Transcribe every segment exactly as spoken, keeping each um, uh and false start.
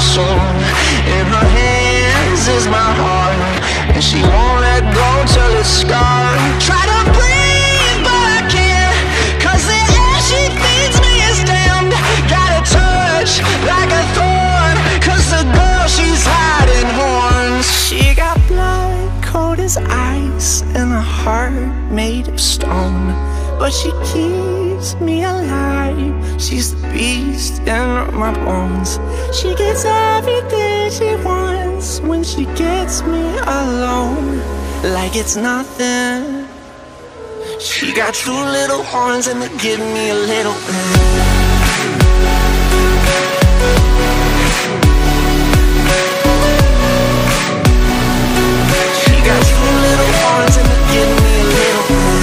soul. In her hands is my heart, and she won't let go till it's scarred. Try to breathe but I can't, cause the air she feeds me is damned. Got a touch like a thorn, cause the girl she's hiding horns. She got blood cold as ice and a heart made of stone, but she keeps me alive. She's the beast in my bones. She gets everything she wants when she gets me alone, like it's nothing. She got two little horns and they give me a little bit. Got two little horns and they give me a little bit.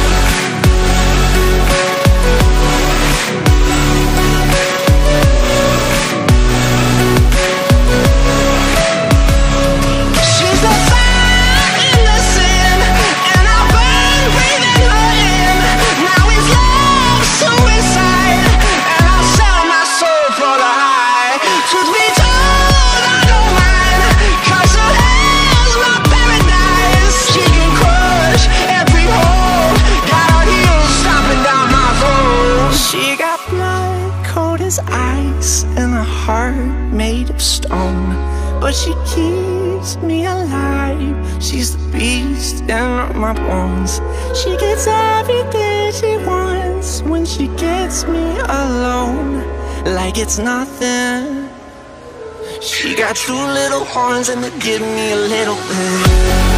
She's the fire in the sand, and I burn breathing her in. Now it's love suicide, and I'll sell my soul for the high. Truth be told, I don't mind, cause her hair's my paradise. She can crush every hole, got her heels stomping down my throat. She got blood cold as ice and a heart made of stone, but she keeps me alive. She's the beast in my bones. She gets everything she wants when she gets me alone, like it's nothing. She got two little horns and they give me a little bit.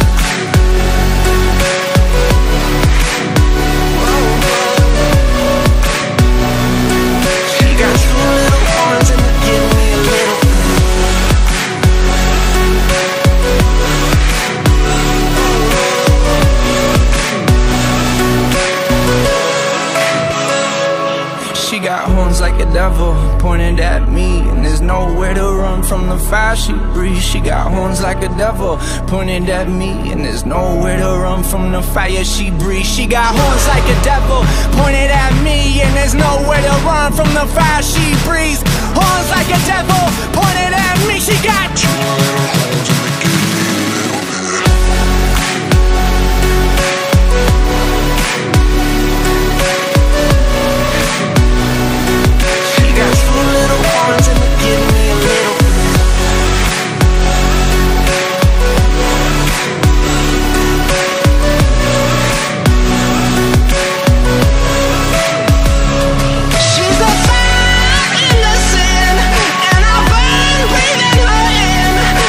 She got two little horns and they give me a little bit. She got horns like a devil pointed at me, and there's nowhere to run from the fire she breathes. She got horns like a devil pointed at me, and there's nowhere to run from the fire she breathes. She got horns like a devil pointed at me, and there's nowhere to run from the fire she breathes. Horns like a devil pointed at me. She got two little horns and they give me a little bit. Got two little horns and they give me a little bit. She's the fire in the sand, and I burn breathing her in.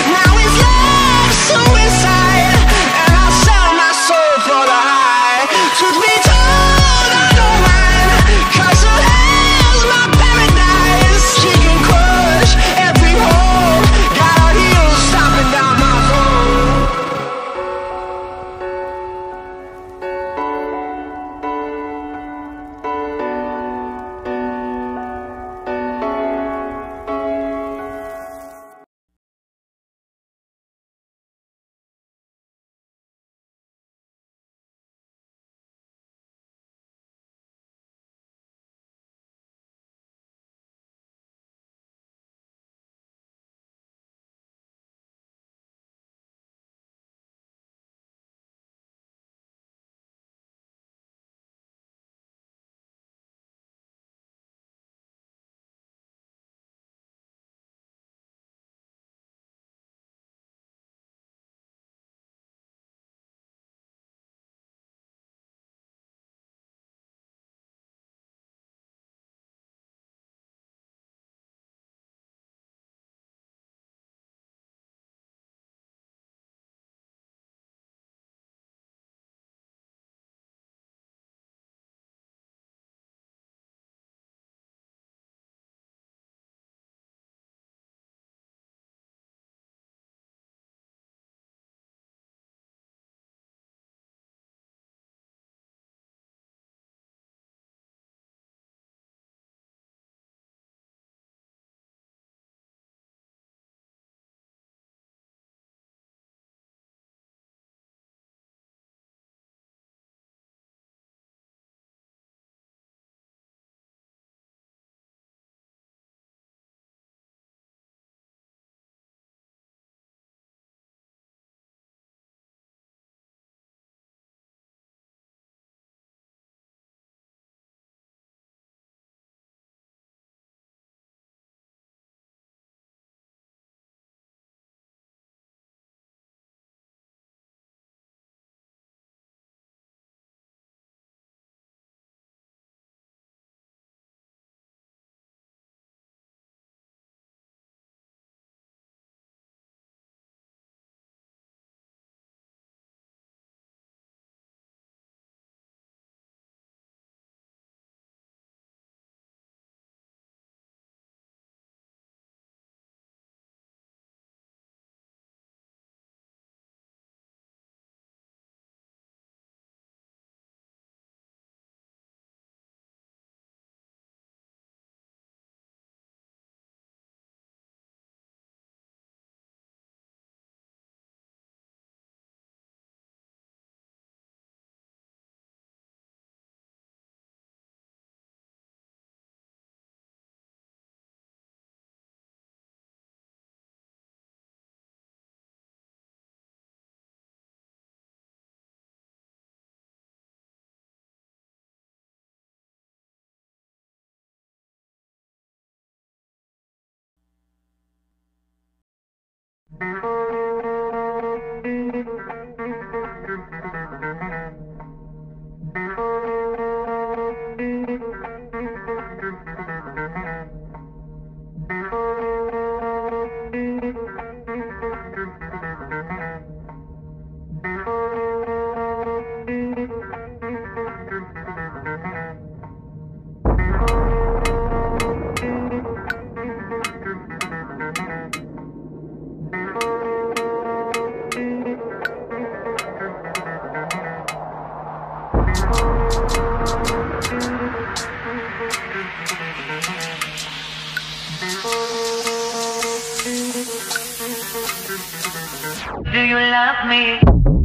Do you love me?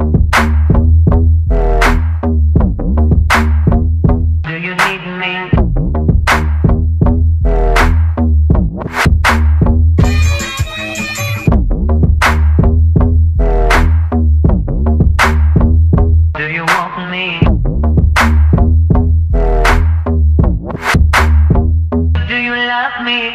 Do you need me? Do you want me? Do you love me?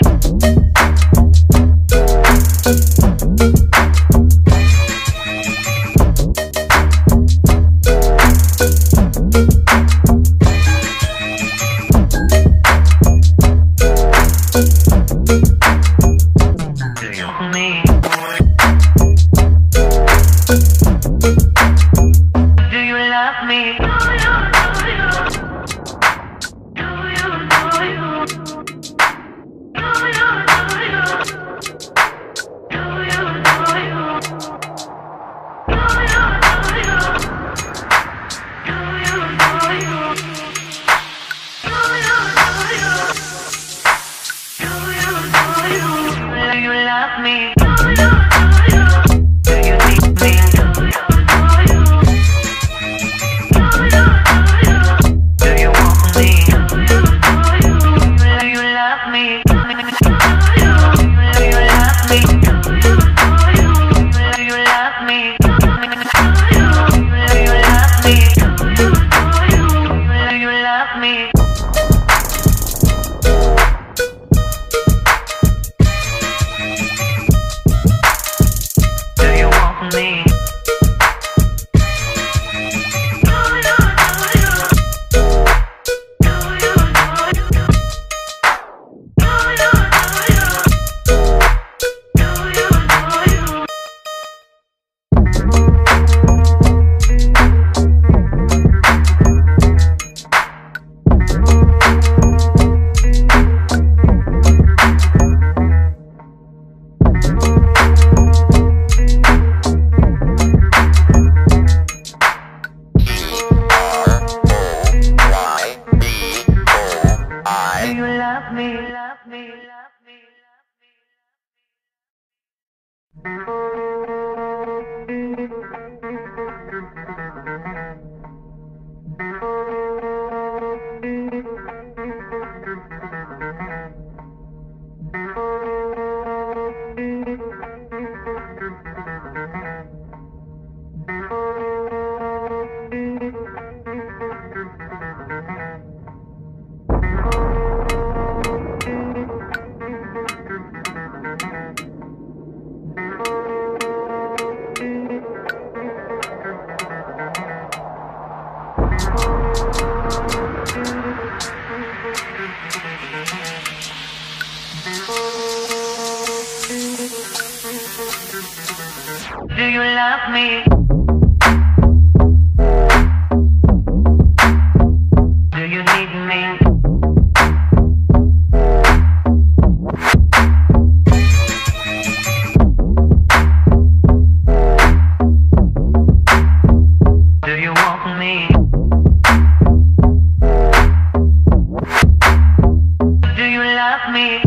Do you love me? Do you need me? Do you want me? Do you love me?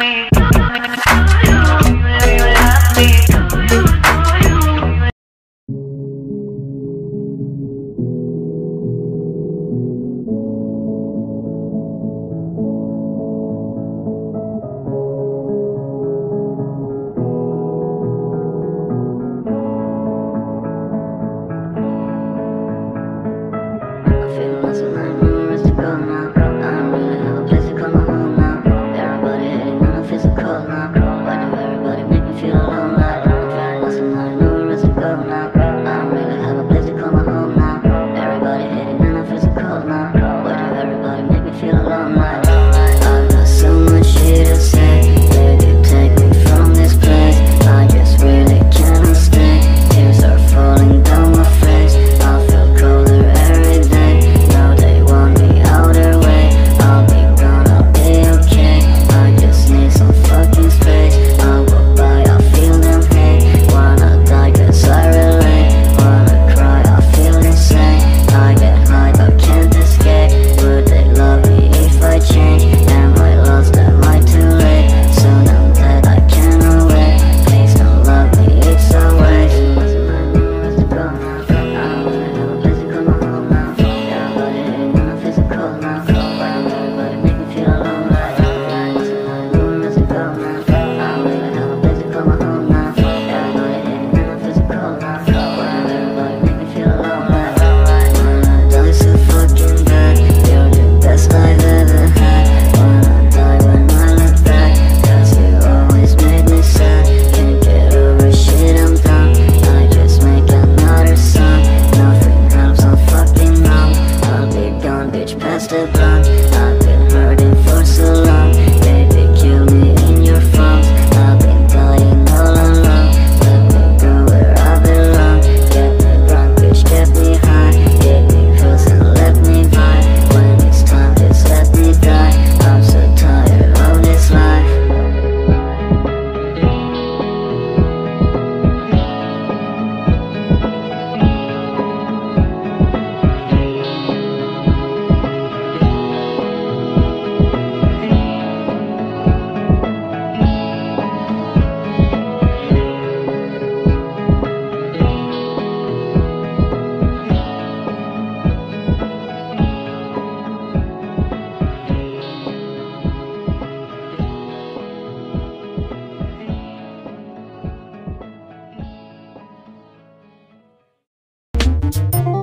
me? Do you love me? Thank